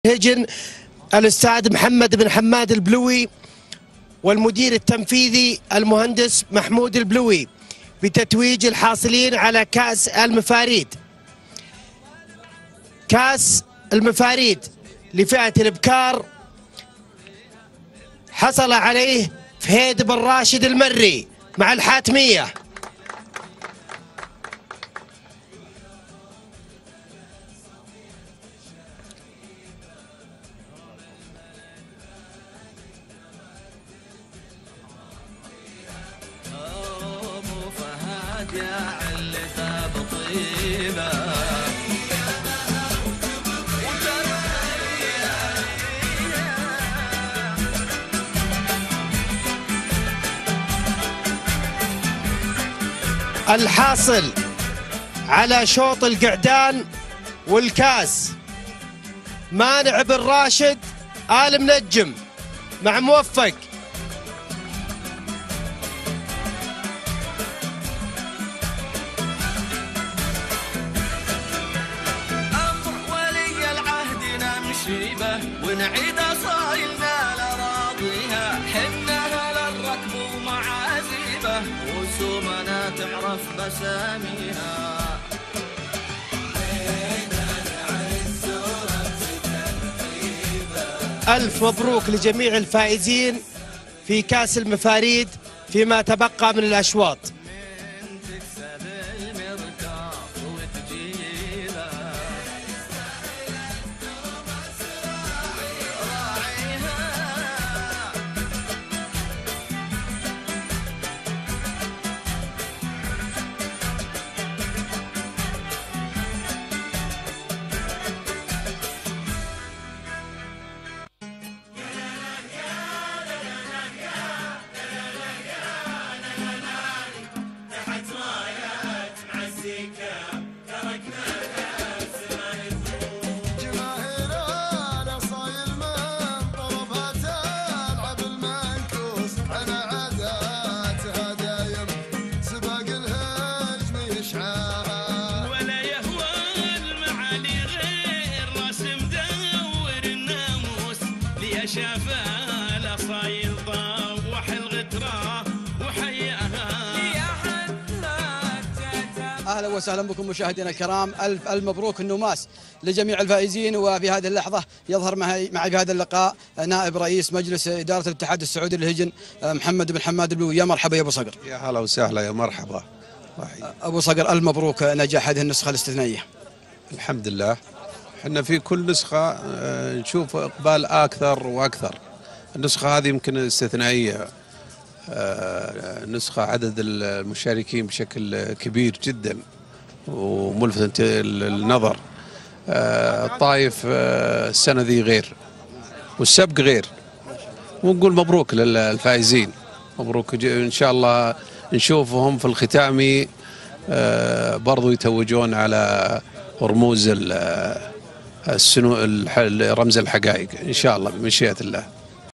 هجن الأستاذ محمد بن حماد البلوي والمدير التنفيذي المهندس محمود البلوي بتتويج الحاصلين على كأس المفاريد. كأس المفاريد لفئة الإبكار حصل عليه فهيد بن راشد المري مع الحاتمية. الحاصل على شوط القعدان والكاس مانع بن راشد آل منجم مع موفق. أمر ولي العهد نمشي به ونعيد أصايلنا لراضيها، حنها للركب ومعازيبه وسومنا تعرف بساميها. ألف مبروك لجميع الفائزين في كأس المفاريد فيما تبقى من الأشواط. اهلا وسهلا بكم مشاهدينا الكرام. الف مبروك النماس لجميع الفائزين. وفي هذه اللحظه يظهر معي في هذا اللقاء نائب رئيس مجلس اداره الاتحاد السعودي للهجن محمد بن حماد البلوي. يا مرحبا يا ابو صقر. يا هلا وسهلا يا مرحبا. ابو صقر الف مبروك نجاح هذه النسخه الاستثنائيه. الحمد لله، احنا في كل نسخه نشوف اقبال اكثر واكثر. النسخه هذه يمكن استثنائيه، نسخة عدد المشاركين بشكل كبير جدا وملفت للنظر. الطايف السنة ذي غير والسبق غير، ونقول مبروك للفائزين. مبروك إن شاء الله نشوفهم في الختامي برضو يتوجون على رموز رمز الحقائق إن شاء الله بمشيئة الله.